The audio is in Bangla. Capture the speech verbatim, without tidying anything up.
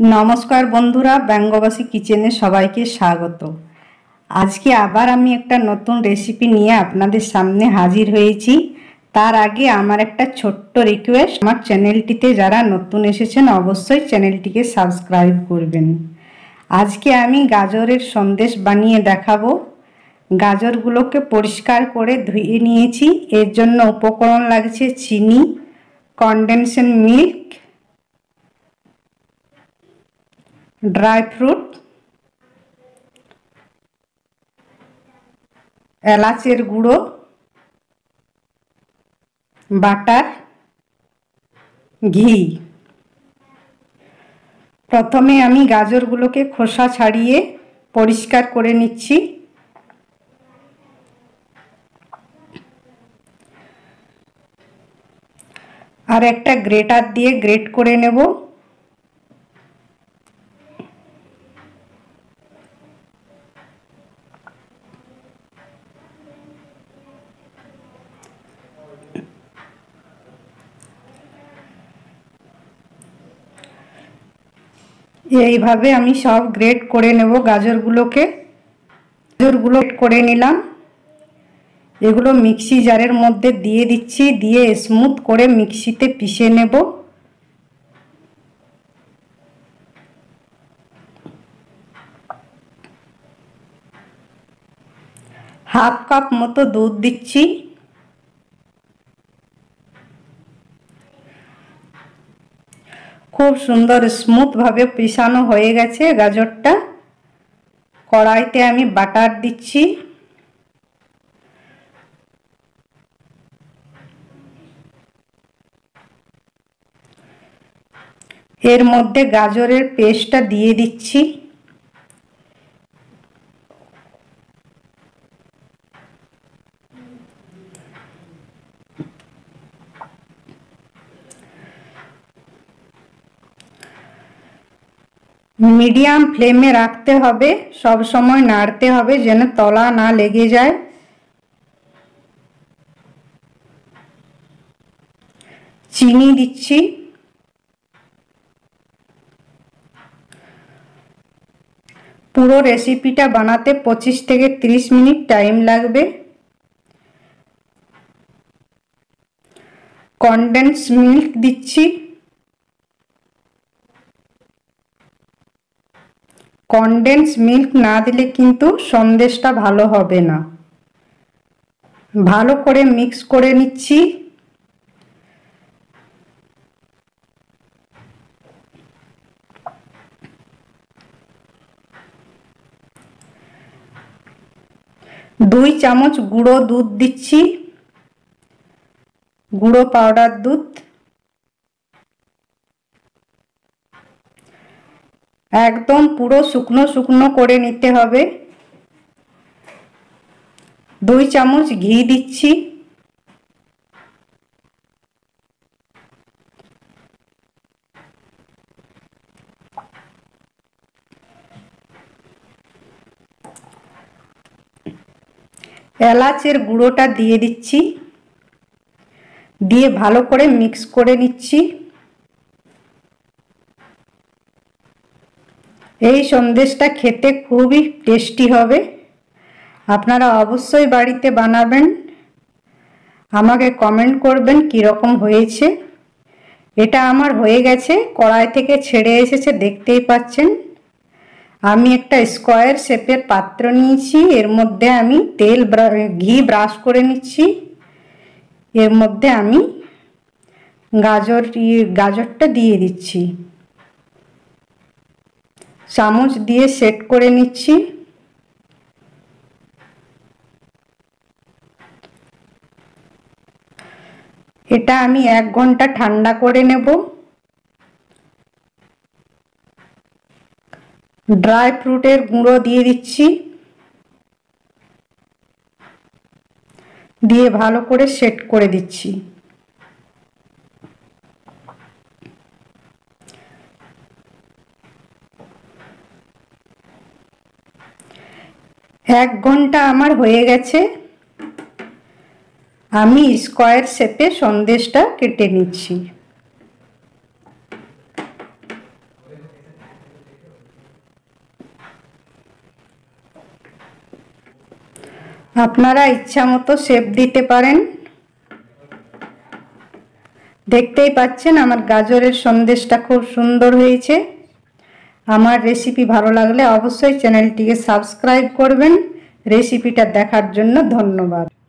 नमस्कार बंधुरा बैंगबासी किचेने सबाइके स्वागत। आज के आबार आमी एकटा नतून रेसिपि निये आपनादेर सामने हाजिर हयेछि। तार आगे आमार एकटा छोट्ट रिक्वेस्ट, आमार चैनेलटिते जारा नतून एसेछेन अवश्यई चैनेलटिके सबस्क्राइब करबेन। आज के आमी गाजरेर सन्देश बानिये देखाबो। गाजरगुलोके परिष्कार करे धुए नियेछि। एर जन्य उपकरण लागছে চিনি, কনডেনসড মিল্ক, ड्राई फ्रूट, एलाचेर गुड़ो, बाटार, घी। प्रथमे आमी गाजरगुलोके खोसा छाड़िए परिष्कार करे निচ্ছি। और एकटा ग्रेटार दिए ग्रेट करे नेब। এইভাবে আমি সব গ্রেট করে নেব গাজরগুলোকে। গাজরগুলো গ্রেট করে নিলাম। এগুলো মিক্সি জারের মধ্যে দিয়ে দিচ্ছি, দিয়ে স্মুথ করে মিক্সিতে পিষে নেব। হাফ কাপ মতো দুধ দিচ্ছি। खूब सुंदर स्मूथ भावे पिसानो हो गेছে गाजरटा। कड़ाईते आमी बाटार दिচ্ছি। एर मध्य गाजरेर पेस्टटा दिए दिচ্ছি। मीडियम फ्लेमे रखते हबे, सब समय नाड़ते हबे जेन तला ना लेगे जाए। चीनी दिচ্ছি। पुरो रेसिपिटा बानाते पच्चीस থেকে तीस मिनट टाइम लागबे। कनडेंस मिल्क दिচ্ছি। कनडेंस मिल्क ना दिले किन्तु सन्देशटा भालो होबे ना। भालो करे मिक्स करे निচ্ছি। দুই চামচ গুঁড়ো দুধ দিচ্ছি, গুঁড়ো পাউডার দুধ। एकदम पुरो शुकनो शुकनो करे निते हबे। दुई चामच घी दिচ্ছি। एलाचेर गुड़ोटा दिए दिচ্ছি, দিয়ে ভালো করে মিক্স করে নিচ্ছি। এই সন্দেশটা খেতে খুবই টেস্টি হবে। আপনারা অবশ্যই বাড়িতে বানাবেন। আমাকে কমেন্ট করবেন কি রকম হয়েছে। এটা আমার হয়ে গেছে, কড়াই থেকে ছেড়ে এসেছে দেখতেই পাচ্ছেন। আমি একটা স্কয়ার শেপের পাত্র নিয়েছি, এর মধ্যে আমি তেল ঘি ব্রাশ করে নিচ্ছি। এর মধ্যে আমি গাজর গাজরটা দিয়ে দিচ্ছি। চামচ দিয়ে সেট করে নিচ্ছি। এটা আমি এক ঘন্টা ঠান্ডা করে নেব। ড্রাই ফ্রুটের গুঁড়ো দিয়ে দিচ্ছি, দিয়ে ভালো করে সেট করে দিচ্ছি। एक घंटा आमार होये गेছে। आमी स्क्वायर शेपे सन्देशटा केटे निচ্ছি। আপনারা ইচ্ছা মতো শেপ দিতে পারেন। দেখতেই পাচ্ছেন আমার গাজরের সন্দেশটা খুব সুন্দর হয়েছে। আমার রেসিপি ভালো লাগলে অবশ্যই চ্যানেলটিকে সাবস্ক্রাইব করবেন। রেসিপিটা দেখার জন্য ধন্যবাদ।